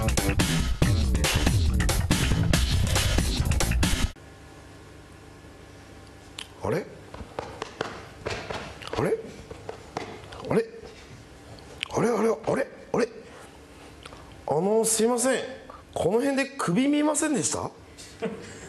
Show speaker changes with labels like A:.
A: あれあれあれあれあれあれあれ、すいません、この辺で首見ませんでした？